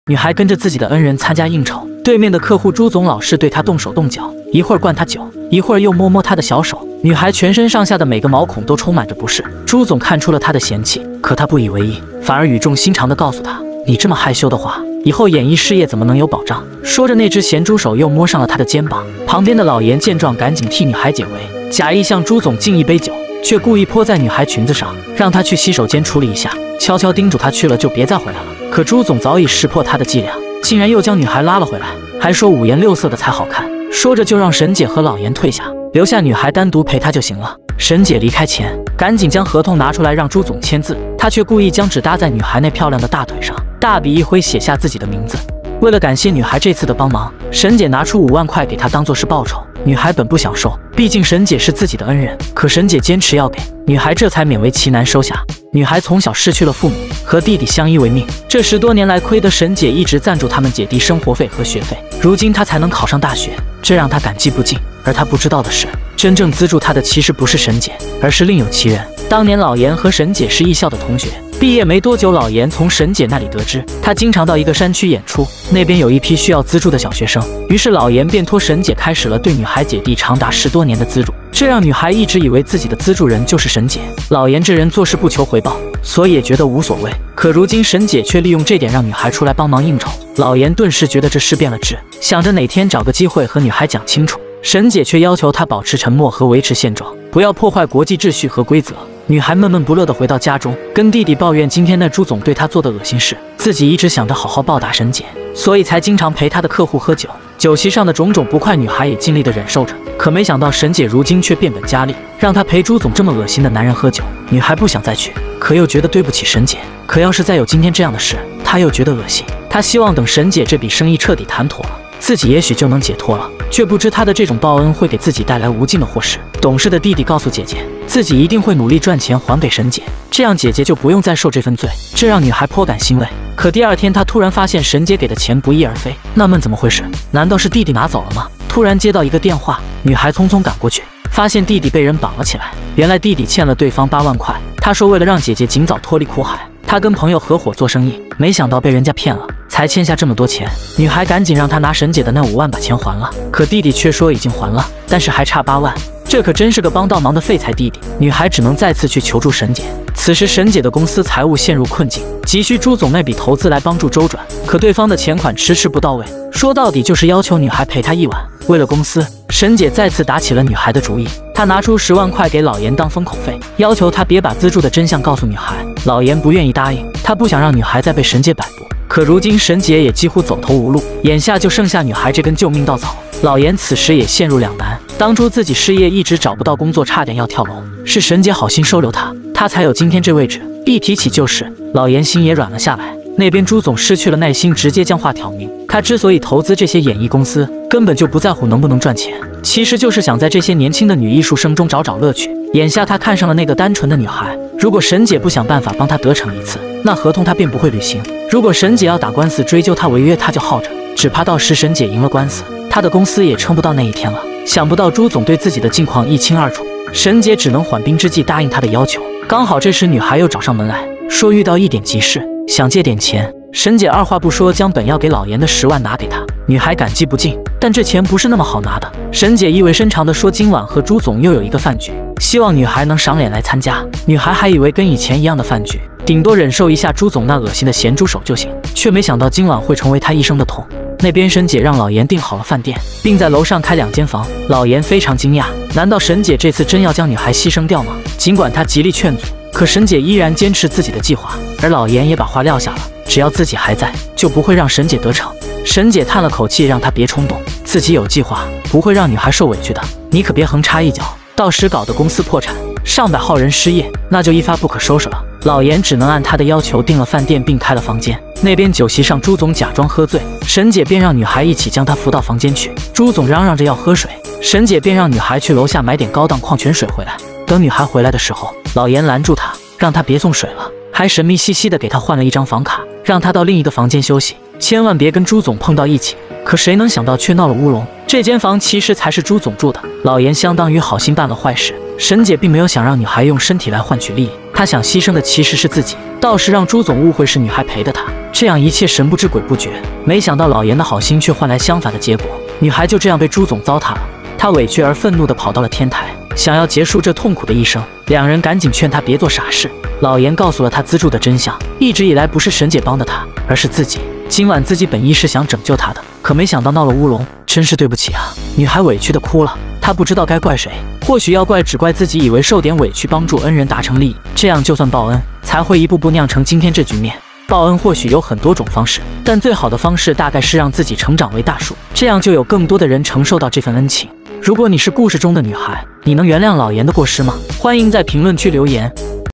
女孩跟着自己的恩人参加应酬，对面的客户朱总老是对她动手动脚，一会儿灌她酒，一会儿又摸摸她的小手。女孩全身上下的每个毛孔都充满着不适。朱总看出了她的嫌弃，可他不以为意，反而语重心长地告诉她：“你这么害羞的话，以后演艺事业怎么能有保障？”说着，那只咸猪手又摸上了她的肩膀。旁边的老严见状，赶紧替女孩解围，假意向朱总敬一杯酒，却故意泼在女孩裙子上，让她去洗手间处理一下，悄悄叮嘱她去了就别再回来了。可朱总早已识破她的伎俩，竟然又将女孩拉了回来，还说五颜六色的才好看。说着就让沈姐和老严退下，留下女孩单独陪她就行了。沈姐离开前，赶紧将合同拿出来让朱总签字，她却故意将纸搭在女孩那漂亮的大腿上，大笔一挥写下自己的名字。为了感谢女孩这次的帮忙，沈姐拿出5万块给她当做是报酬。女孩本不想收，毕竟沈姐是自己的恩人，可沈姐坚持要给，女孩这才勉为其难收下。女孩从小失去了父母，和弟弟相依为命，这10多年来亏得沈姐一直赞助他们姐弟生活费和学费，如今她才能考上大学，这让她感激不尽。而她不知道的是，真正资助她的其实不是沈姐，而是另有其人。当年老严和沈姐是艺校的同学，毕业没多久，老严从沈姐那里得知，她经常到一个山区演出，那边有一批需要资助的小学生，于是老严便托沈姐开始了对女孩姐弟长达10多年的资助，这让女孩一直以为自己的资助人就是沈姐。老严这人做事不求回报，所以也觉得无所谓。可如今沈姐却利用这点让女孩出来帮忙应酬，老严顿时觉得这事变了质，想着哪天找个机会和女孩讲清楚。沈姐却要求她保持沉默和维持现状，不要破坏国际秩序和规则。女孩闷闷不乐地回到家中，跟弟弟抱怨今天那朱总对她做的恶心事，自己一直想着好好报答沈姐，所以才经常陪她的客户喝酒。酒席上的种种不快，女孩也尽力地忍受着，可没想到沈姐如今却变本加厉，让她陪朱总这么恶心的男人喝酒。女孩不想再去，可又觉得对不起沈姐，可要是再有今天这样的事，她又觉得恶心。她希望等沈姐这笔生意彻底谈妥了，自己也许就能解脱了，却不知她的这种报恩会给自己带来无尽的祸事。懂事的弟弟告诉姐姐，自己一定会努力赚钱还给沈姐，这样姐姐就不用再受这份罪，这让女孩颇感欣慰。可第二天，她突然发现沈姐给的钱不翼而飞，纳闷怎么回事？难道是弟弟拿走了吗？突然接到一个电话，女孩匆匆赶过去，发现弟弟被人绑了起来。原来弟弟欠了对方8万块，他说为了让姐姐尽早脱离苦海，他跟朋友合伙做生意，没想到被人家骗了，才欠下这么多钱。女孩赶紧让他拿沈姐的那5万把钱还了，可弟弟却说已经还了，但是还差8万。这可真是个帮倒忙的废材弟弟，女孩只能再次去求助沈姐。此时沈姐的公司财务陷入困境，急需朱总那笔投资来帮助周转，可对方的钱款迟迟不到位，说到底就是要求女孩陪他1晚。为了公司，沈姐再次打起了女孩的主意，她拿出10万块给老严当封口费，要求他别把资助的真相告诉女孩。老严不愿意答应，他不想让女孩再被沈姐摆布。可如今沈姐也几乎走投无路，眼下就剩下女孩这根救命稻草。老严此时也陷入两难，当初自己失业一直找不到工作，差点要跳楼，是沈姐好心收留他，他才有今天这位置。一提起旧事，老严心也软了下来。那边朱总失去了耐心，直接将话挑明，他之所以投资这些演艺公司，根本就不在乎能不能赚钱，其实就是想在这些年轻的女艺术生中找乐趣。眼下他看上了那个单纯的女孩，如果沈姐不想办法帮他得逞一次，那合同他便不会履行。如果沈姐要打官司追究他违约，他就耗着，只怕到时沈姐赢了官司，他的公司也撑不到那一天了。想不到朱总对自己的境况一清二楚，沈姐只能缓兵之计答应他的要求。刚好这时女孩又找上门来，说遇到一点急事，想借点钱。沈姐二话不说，将本要给老严的10万拿给他。女孩感激不尽，但这钱不是那么好拿的。沈姐意味深长地说，今晚和朱总又有一个饭局，希望女孩能赏脸来参加。女孩还以为跟以前一样的饭局，顶多忍受一下朱总那恶心的咸猪手就行，却没想到今晚会成为她一生的痛。那边沈姐让老严订好了饭店，并在楼上开2间房。老严非常惊讶，难道沈姐这次真要将女孩牺牲掉吗？尽管他极力劝阻，可沈姐依然坚持自己的计划，而老严也把话撂下了，只要自己还在，就不会让沈姐得逞。沈姐叹了口气，让他别冲动，自己有计划，不会让女孩受委屈的，你可别横插一脚，到时搞得公司破产，上百号人失业，那就一发不可收拾了。老严只能按他的要求订了饭店，并开了房间。那边酒席上，朱总假装喝醉，沈姐便让女孩一起将他扶到房间去。朱总嚷嚷着要喝水，沈姐便让女孩去楼下买点高档矿泉水回来。等女孩回来的时候，老严拦住她，让她别送水了，还神秘兮兮的给她换了一张房卡，让她到另一个房间休息，千万别跟朱总碰到一起。可谁能想到却闹了乌龙，这间房其实才是朱总住的。老严相当于好心办了坏事，沈姐并没有想让女孩用身体来换取利益，她他想牺牲的其实是自己，倒是让朱总误会是女孩陪的他，这样一切神不知鬼不觉。没想到老严的好心却换来相反的结果，女孩就这样被朱总糟蹋了。他委屈而愤怒地跑到了天台，想要结束这痛苦的一生。两人赶紧劝他别做傻事。老严告诉了他资助的真相，一直以来不是沈姐帮的他，而是自己。今晚自己本意是想拯救他的，可没想到闹了乌龙，真是对不起啊！女孩委屈地哭了，她不知道该怪谁，或许要怪只怪自己以为受点委屈帮助恩人达成利益，这样就算报恩，才会一步步酿成今天这局面。报恩或许有很多种方式，但最好的方式大概是让自己成长为大树，这样就有更多的人承受到这份恩情。如果你是故事中的女孩，你能原谅老严的过失吗？欢迎在评论区留言。